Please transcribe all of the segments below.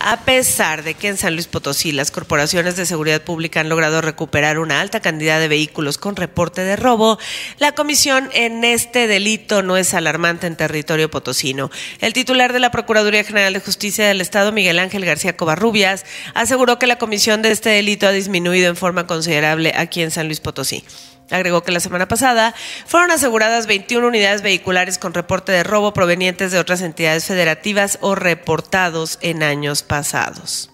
A pesar de que en San Luis Potosí las corporaciones de seguridad pública han logrado recuperar una alta cantidad de vehículos con reporte de robo, la comisión en este delito no es alarmante en territorio potosino. El titular de la Procuraduría General de Justicia del Estado, Miguel Ángel García Covarrubias, aseguró que la comisión de este delito ha disminuido en forma considerable aquí en San Luis Potosí. Agregó que la semana pasada fueron aseguradas 21 unidades vehiculares con reporte de robo provenientes de otras entidades federativas o reportados en años pasados.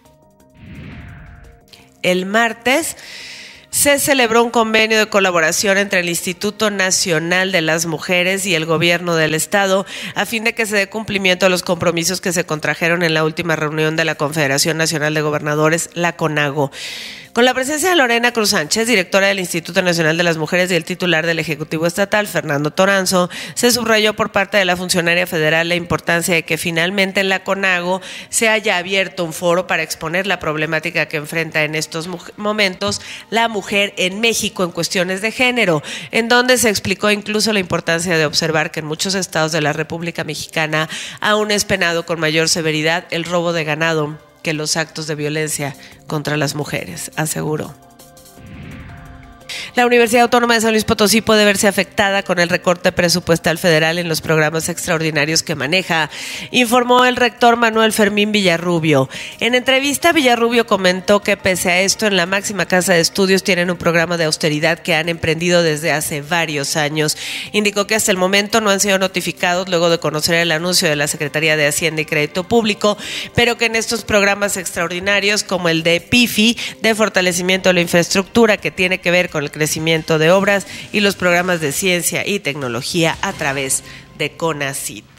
El martes se celebró un convenio de colaboración entre el Instituto Nacional de las Mujeres y el Gobierno del Estado a fin de que se dé cumplimiento a los compromisos que se contrajeron en la última reunión de la Confederación Nacional de Gobernadores, la CONAGO. Con la presencia de Lorena Cruz Sánchez, directora del Instituto Nacional de las Mujeres, y el titular del Ejecutivo Estatal, Fernando Toranzo, se subrayó por parte de la funcionaria federal la importancia de que finalmente en la CONAGO se haya abierto un foro para exponer la problemática que enfrenta en estos momentos la mujer en México en cuestiones de género, en donde se explicó incluso la importancia de observar que en muchos estados de la República Mexicana aún es penado con mayor severidad el robo de ganado que los actos de violencia contra las mujeres, aseguró. La Universidad Autónoma de San Luis Potosí puede verse afectada con el recorte presupuestal federal en los programas extraordinarios que maneja, informó el rector Manuel Fermín Villarrubio. En entrevista, Villarrubio comentó que pese a esto, en la máxima casa de estudios tienen un programa de austeridad que han emprendido desde hace varios años. Indicó que hasta el momento no han sido notificados luego de conocer el anuncio de la Secretaría de Hacienda y Crédito Público, pero que en estos programas extraordinarios como el de PIFI, de fortalecimiento de la infraestructura, que tiene que ver con el crecimiento de obras, y los programas de ciencia y tecnología a través de CONACYT.